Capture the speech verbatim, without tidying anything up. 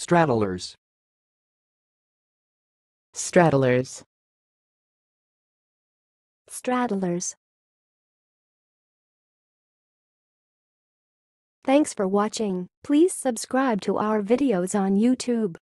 Straddlers. Straddlers. Straddlers. Thanks for watching. Please subscribe to our videos on YouTube.